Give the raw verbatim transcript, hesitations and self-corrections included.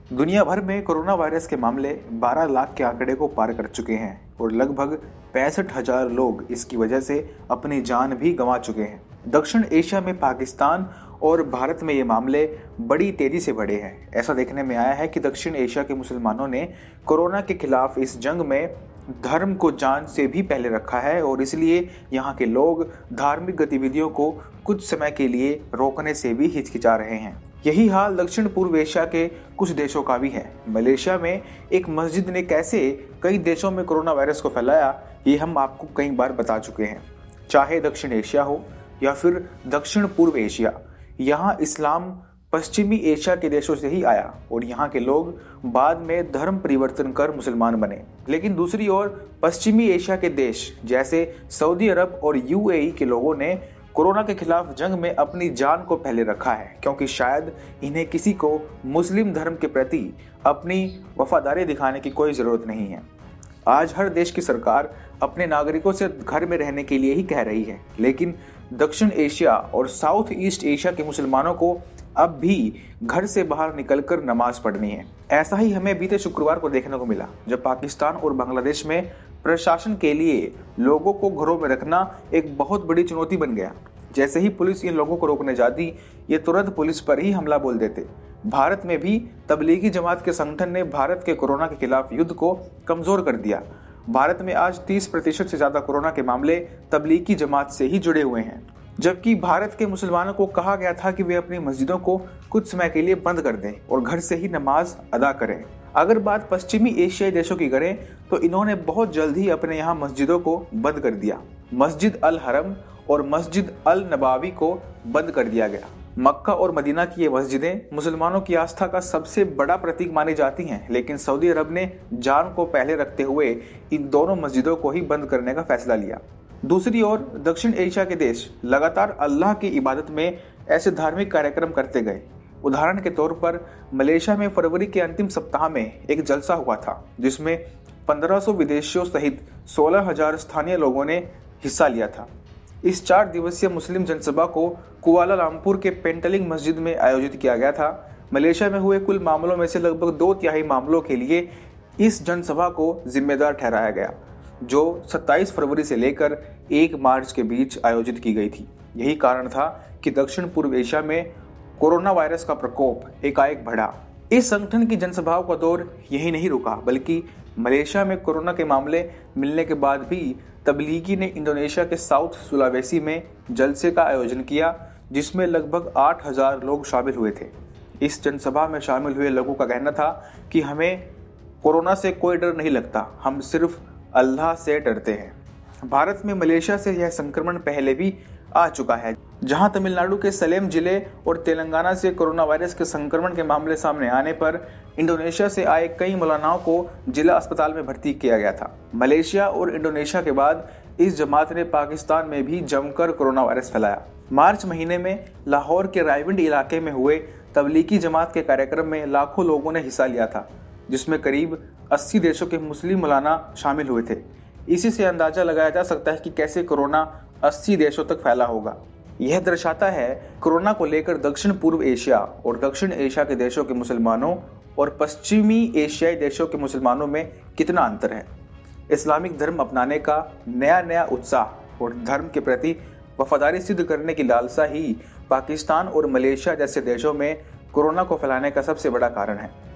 दुनिया भर में कोरोना वायरस के मामले बारह लाख के आंकड़े को पार कर चुके हैं और लगभग पैंसठ हजार लोग इसकी वजह से अपनी जान भी गंवा चुके हैं। दक्षिण एशिया में पाकिस्तान और भारत में ये मामले बड़ी तेजी से बढ़े हैं। ऐसा देखने में आया है कि दक्षिण एशिया के मुसलमानों ने कोरोना के खिलाफ इस जंग में धर्म को जान से भी पहले रखा है और इसलिए यहाँ के लोग धार्मिक गतिविधियों को कुछ समय के लिए रोकने से भी हिचकिचा रहे हैं। यही हाल दक्षिण पूर्व एशिया के कुछ देशों का भी है। मलेशिया में एक मस्जिद ने कैसे कई देशों में कोरोना वायरस को फैलाया, ये हम आपको कई बार बता चुके हैं। चाहे दक्षिण एशिया हो या फिर दक्षिण पूर्व एशिया, यहाँ इस्लाम पश्चिमी एशिया के देशों से ही आया और यहाँ के लोग बाद में धर्म परिवर्तन कर मुसलमान बने। लेकिन दूसरी ओर पश्चिमी एशिया के देश जैसे सऊदी अरब और यूएई के लोगों ने कोरोना के खिलाफ जंग में अपनी जान को पहले रखा है, क्योंकि शायद इन्हें किसी को मुस्लिम धर्म के प्रति अपनी वफादारी दिखाने की कोई ज़रूरत नहीं है। आज हर देश की सरकार अपने नागरिकों से घर में रहने के लिए ही कह रही है, लेकिन दक्षिण एशिया और साउथ ईस्ट एशिया के मुसलमानों को अब भी घर से बाहर निकलकर नमाज पढ़नी है। ऐसा ही हमें बीते शुक्रवार को देखने को मिला, जब पाकिस्तान और बांग्लादेश में प्रशासन के लिए लोगों को घरों में रखना एक बहुत बड़ी चुनौती बन गया। जैसे ही पुलिस इन लोगों को रोकने जाती, ये तुरंत पुलिस पर ही हमला बोल देते। भारत में भी तबलीगी जमात के संगठन ने भारत के कोरोना के खिलाफ युद्ध को कमजोर कर दिया। भारत में आज तीस प्रतिशत से ज्यादा कोरोना के मामले तबलीगी जमात से ही जुड़े हुए हैं, जबकि भारत के मुसलमानों को कहा गया था कि वे अपनी मस्जिदों को कुछ समय के लिए बंद कर दें और घर से ही नमाज अदा करें। अगर बात पश्चिमी एशियाई देशों की करें तो इन्होंने बहुत जल्द ही अपने यहाँ मस्जिदों को बंद कर दिया। मस्जिद अल हरम और मस्जिद अल नबावी को बंद कर दिया गया। मक्का और मदीना की ये मस्जिदें मुसलमानों की आस्था का सबसे बड़ा प्रतीक मानी जाती हैं, लेकिन सऊदी अरब ने जान को पहले रखते हुए इन दोनों मस्जिदों को ही बंद करने का फैसला लिया। दूसरी ओर दक्षिण एशिया के देश लगातार अल्लाह की इबादत में ऐसे धार्मिक कार्यक्रम करते गए। उदाहरण के तौर पर मलेशिया में फरवरी के अंतिम सप्ताह में एक जलसा हुआ था, जिसमें पंद्रह सौ विदेशियों सहित सोलह हजार स्थानीय लोगों ने हिस्सा लिया था। इस चार दिवसीय मुस्लिम जनसभा को कुआलालंपुर के पेंटलिंग मस्जिद में आयोजित किया गया था। मलेशिया में हुए कुल मामलों में से लगभग दो तिहाई मामलों के लिए इस जनसभा को जिम्मेदार ठहराया गया, जो सत्ताईस फरवरी से लेकर एक मार्च के बीच आयोजित की गई थी। यही कारण था कि दक्षिण पूर्व एशिया में कोरोना वायरस का प्रकोप एकाएक बढ़ा। इस संगठन की जनसभाओं का दौर यही नहीं रुका, बल्कि मलेशिया में कोरोना के मामले मिलने के बाद भी तबलीगी ने इंडोनेशिया के साउथ सुलावेसी में जलसे का आयोजन किया, जिसमें लगभग आठ हजार लोग शामिल हुए थे। इस जनसभा में शामिल हुए लोगों का कहना था कि हमें कोरोना से कोई डर नहीं लगता, हम सिर्फ अल्लाह से डरते हैं। भारत में मलेशिया से यह संक्रमण पहले भी आ चुका है, जहां तमिलनाडु के सलेम जिले और तेलंगाना से कोरोना वायरस के संक्रमण के मामले सामने आने पर इंडोनेशिया से आए कई मौलानाओं को जिला अस्पताल में भर्ती किया गया था। मलेशिया और इंडोनेशिया के बाद इस जमात ने पाकिस्तान में भी जमकर कोरोना वायरस फैलाया। मार्च महीने में लाहौर के रायविंड इलाके में हुए तबलीगी जमात के कार्यक्रम में लाखों लोगों ने हिस्सा लिया था, जिसमें करीब अस्सी देशों के मुस्लिम मौलाना शामिल हुए थे। इसी से अंदाजा लगाया जा सकता है कि कैसे कोरोना अस्सी देशों तक फैला होगा। यह दर्शाता है कोरोना को लेकर दक्षिण पूर्व एशिया और दक्षिण एशिया के देशों के मुसलमानों और पश्चिमी एशियाई देशों के मुसलमानों में कितना अंतर है। इस्लामिक धर्म अपनाने का नया नया उत्साह और धर्म के प्रति वफादारी सिद्ध करने की लालसा ही पाकिस्तान और मलेशिया जैसे देशों में कोरोना को फैलाने का सबसे बड़ा कारण है।